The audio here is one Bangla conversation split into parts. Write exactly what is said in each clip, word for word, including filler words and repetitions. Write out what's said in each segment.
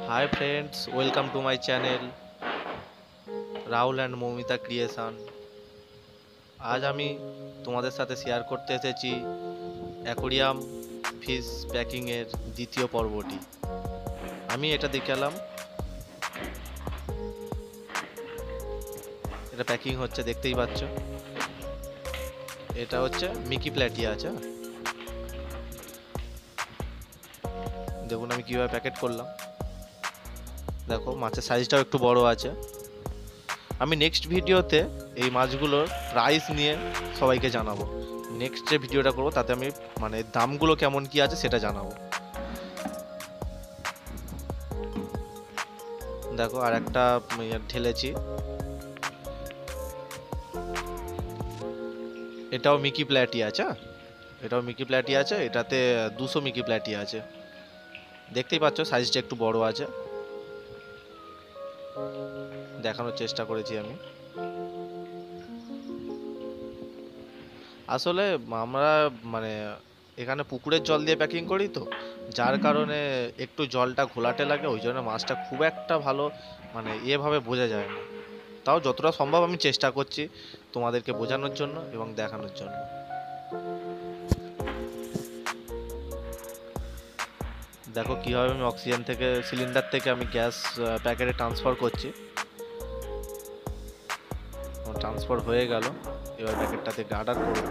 High friends, welcome to my channel Rahul and Moumita creation. আজ আমি তোমাদের সাথে শেয়ার করতে এসেছি অ্যাকোরিয়াম ফিশ প্যাকিংয়ের দ্বিতীয় পর্বটি। আমি এটা দেখালাম, এটা প্যাকিং হচ্ছে, দেখতেই পাচ্ছ। এটা হচ্ছে মিকি প্ল্যাটি আছে, দেখুন আমি কীভাবে প্যাকেট করলাম। দেখো মাছের সাইজটাও একটু বড় আছে। আমি নেক্সট ভিডিওতে এই মাছগুলোর প্রাইস নিয়ে সবাইকে জানাবো। নেক্সট যে ভিডিওটা করবো তাতে আমি মানে দামগুলো কেমন কি আছে সেটা জানাবো। দেখো আর একটা ঢেলেছি, এটাও মিকি প্ল্যাটি আছে, এটাও মিকি প্ল্যাটি আছে, এটাতে দুশো মিকি প্ল্যাটি আছে। দেখতেই পাচ্ছ সাইজটা একটু বড় আছে, দেখানোর চেষ্টা করেছি আমি। আসলে আমরা মানে এখানে পুকুরের জল দিয়ে প্যাকিং করি, তো যার কারণে একটু জলটা ঘোলাটে লাগে, ওই জন্য মাছটা খুব একটা ভালো মানে এভাবে বোঝা যায় না। তাও যতটা সম্ভব আমি চেষ্টা করছি তোমাদেরকে বোঝানোর জন্য এবং দেখানোর জন্য। দেখো কীভাবে আমি অক্সিজেন থেকে সিলিন্ডার থেকে আমি গ্যাস প্যাকেটে ট্রান্সফার করছি। ট্রান্সফার হয়ে গেল, এবার প্যাকেটটাতে গার্ডার করব।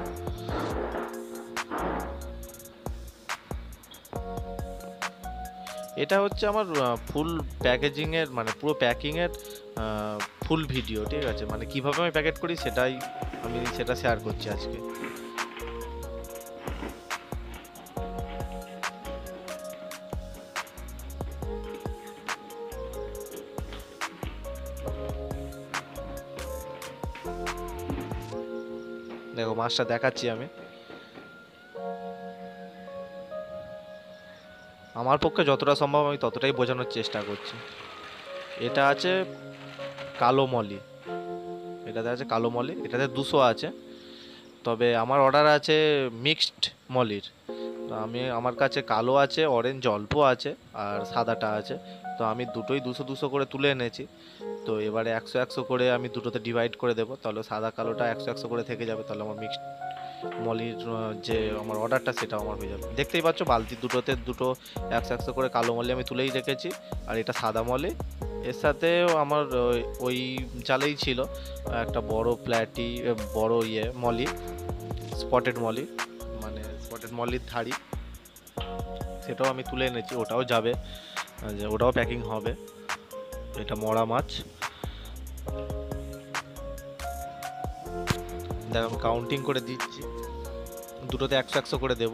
এটা হচ্ছে আমার ফুল প্যাকেজিংয়ের মানে পুরো প্যাকিংয়ের ফুল ভিডিও, ঠিক আছে? মানে কিভাবে আমি প্যাকেট করি সেটাই আমি সেটা শেয়ার করছি আজকে। দেখো মাছটা দেখাচ্ছি আমি। আমার পক্ষে যতটা সম্ভব আমি ততটাই বোঝানোর চেষ্টা করছি। এটা আছে কালো মলি, এটাতে আছে কালো মলি, এটাতে দুশো আছে। তবে আমার অর্ডার আছে মিক্সড মলির। তো আমি আমার কাছে কালো আছে, অরেঞ্জ অল্প আছে, আর সাদাটা আছে। তো আমি দুটোই দুশো দুশো করে তুলে এনেছি। তো এবারে একশো একশো করে আমি দুটোতে ডিভাইড করে দেবো, তাহলে সাদা কালোটা একশো একশো করে থেকে যাবে। তাহলে আমার মিক্সড মলির যে আমার অর্ডারটা সেটাও আমার হয়ে যাবে। দেখতেই পাচ্ছ বালতি দুটোতে দুটো একশো একশো করে কালো মলি আমি তুলেই রেখেছি, আর এটা সাদা মলি। এর সাথেও আমার ওই জালেই ছিল একটা বড় প্ল্যাটি, বড় ইয়ে মলি, স্পটেড মলি, মানে স্পটেড মলির ধাড়ি, সেটাও আমি তুলে এনেছি। ওটাও যাবে, যে ওটাও প্যাকিং হবে। এটা মরা মাছ। দেখ আমি কাউন্টিং করে দিচ্ছি, দুটোতে একশো একশো করে দেবো।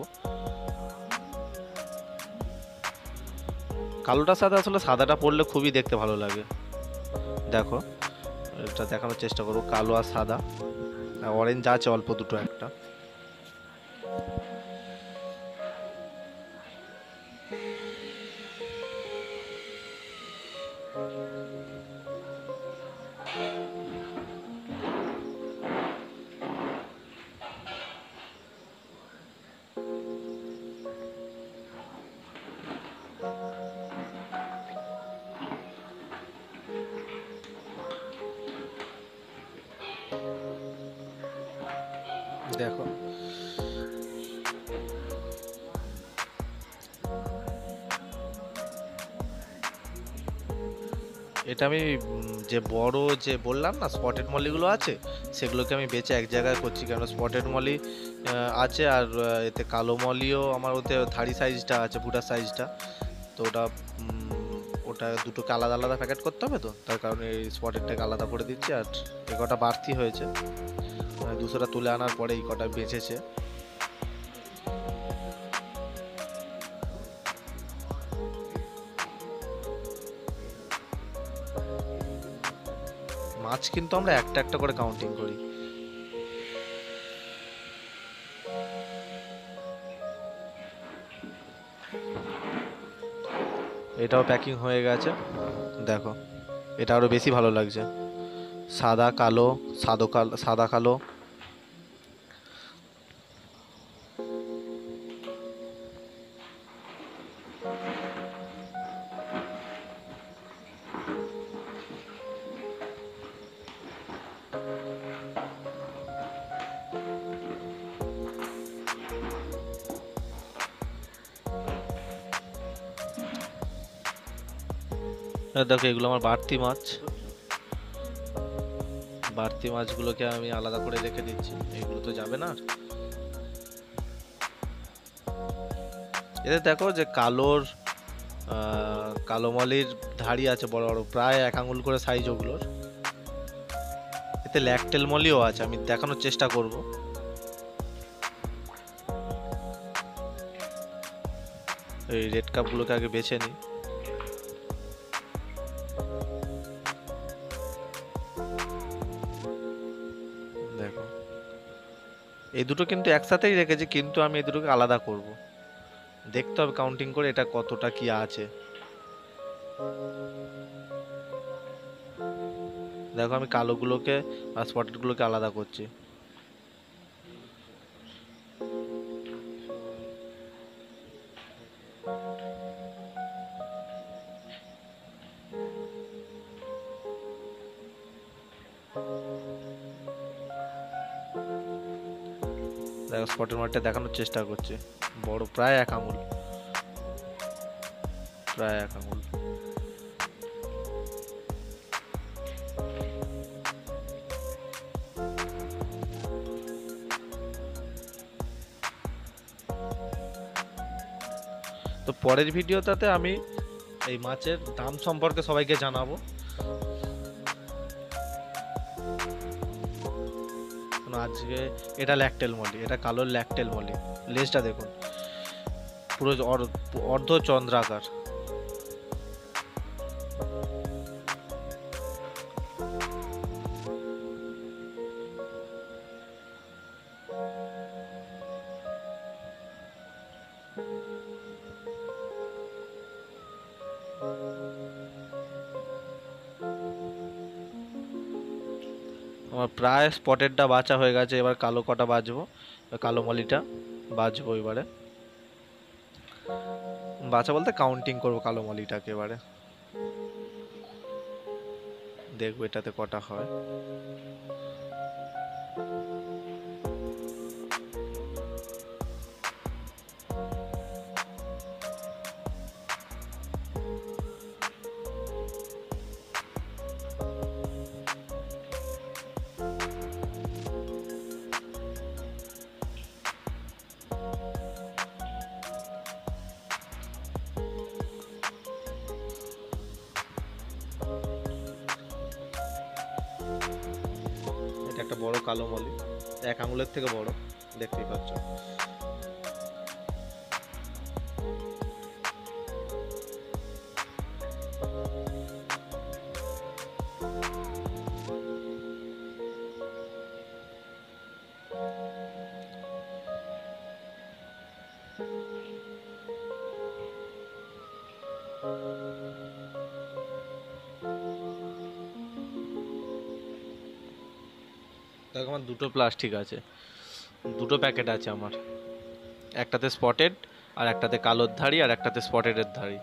কালোটার সাথে আসলে সাদাটা পড়লে খুবই দেখতে ভালো লাগে। দেখো এটা দেখানোর চেষ্টা করবো, কালো আর সাদা, অরেঞ্জ আছে অল্প দুটো একটা। দেখো এটা আমি যে বড় যে বললাম না স্পটেড মলিগুলো আছে, সেগুলোকে আমি বেচে এক জায়গায় করছি, কেন স্পটেড মলি আছে আর এতে কালো মলিও আমার, ওতে ধাড়ি সাইজটা আছে, ফুটার সাইজটা। তো ওটা ওটা দুটোকে আলাদা আলাদা প্যাকেট করতে হবে, তো তার কারণে এই স্পটেডটাকে আলাদা করে দিচ্ছি। আর এ কটা বাড়তি হয়েছে, দুশোটা তুলে আনার পরে এই কটা বেঁচেছে। মাছ কিন্তু আমরা একটা একটা করে কাউন্টিং করি। এটাও প্যাকিং হয়ে গেছে। দেখো এটা আরো বেশি ভালো লাগছে, সাদা কালো, সাদা কালো, সাদা কালো। দেখো এগুলো আমার বাড়তি মাছ, বাড়তি মাছগুলোকে আমি আলাদা করে রেখে দিচ্ছি, এগুলো তো যাবে না। এতে দেখো যে কালোর কালো মলির ধাড়ি আছে বড় বড়, প্রায় এক আঙুল করে সাইজ ওগুলোর। এতে ল্যাকটেল মলিও আছে, আমি দেখানোর চেষ্টা করব। এই রেড কাপগুলোকে আগে বেছে নিই। দেখো এই দুটো কিন্তু একসাথেই রেখেছি, কিন্তু আমি এই দুটোকে আলাদা করব। দেখতে হবে কাউন্টিং করে এটা কতটা কি আছে। দেখো আমি কালোগুলোকে আর স্পটেডগুলোকে আলাদা করছি। দেখো স্পটের মাঠটা দেখানোর চেষ্টা করছি, বড় প্রায় এক আঙুল, প্রায় এক আঙুল। তো পরের ভিডিওটাতে আমি এই মাছের দাম সম্পর্কে সবাইকে জানাবো। আজকে এটা ল্যাকটেল মলি, এটা কালো ল্যাকটেল মলি। লেজটা দেখুন পুরো অর্ধ চন্দ্রাকার। আমার প্রায় স্পটেডটা বাছা হয়ে গেছে, এবার কালো কটা বাছবো, কালো মলিটা বাছবো এবারে। বাছা বলতে কাউন্টিং করবো কালো মলিটাকে এবারে, দেখবো এটাতে কটা হয়। একটা বড় কালো মলি, এক আঙুলের থেকে বড়, দেখতেই পাচ্ছ। দেখো আমার দুটো প্লাস্টিক আছে, দুটো প্যাকেট আছে আমার, একটাতে স্পটেড আর একটাতে কালোর ধাড়ি আর একটাতে স্পটেডের ধাড়ি।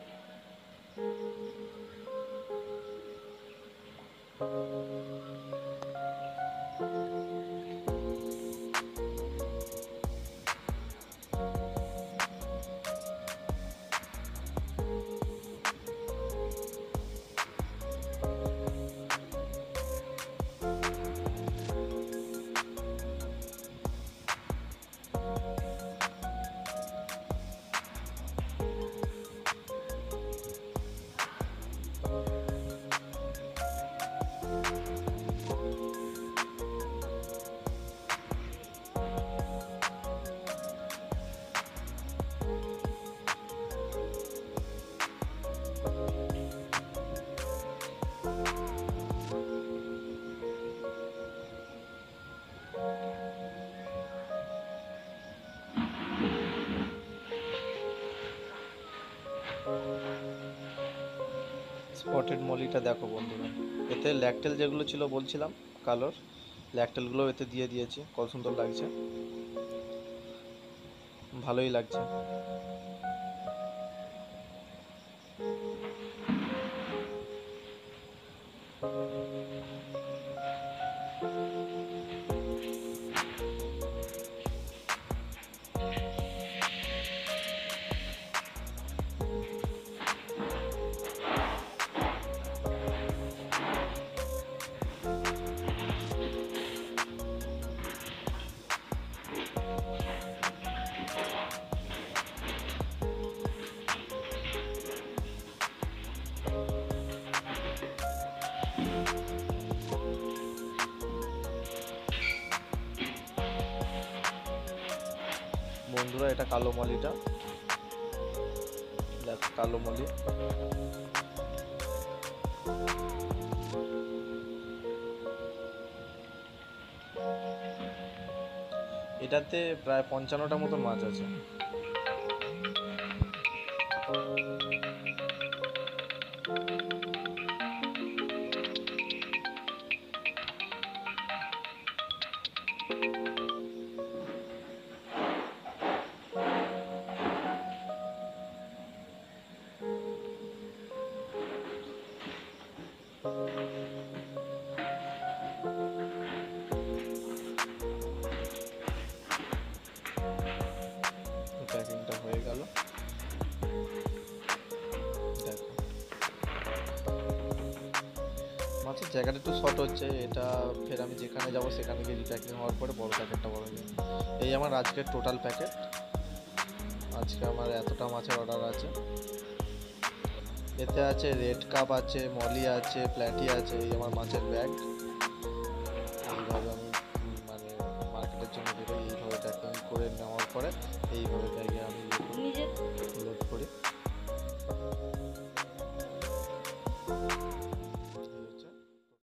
স্পটেড মলিটা দেখো বন্ধুরা, এতে ল্যাকটেল যেগুলো ছিল বলছিলাম কালোর, ল্যাকটেলগুলো এতে দিয়ে দিয়েছি, কত সুন্দর লাগছে, ভালোই লাগছে। বন্ধুরা, এটা কালো মলিটা, দেখ কালো মলি। এটাতে প্রায় পঞ্চান্নটা মতন মাছ আছে। প্যাকিংটা হয়ে গেল, দেখো মাছের জায়গাটা একটু শর্ট হচ্ছে, এটা ফের আমি যেখানে যাব সেখানে গিয়ে রিপ্যাকিং হওয়ার পরে বড় প্যাকেটটা বড় হয়ে যাবে। এই আমার আজকের টোটাল প্যাকেট, আজকে আমার এতটা মাছের অর্ডার আছে। এতে আছে রেড কাপ আছে, মলি আছে, প্ল্যাটি আছে, এই আমার মাছের ব্যাগ। এইভাবে আমি মানে মার্কেটের জন্য বেরোই, এইভাবে প্যাকিং করে নেওয়ার পরে এইভাবে ব্যাগে আমি লোড করি।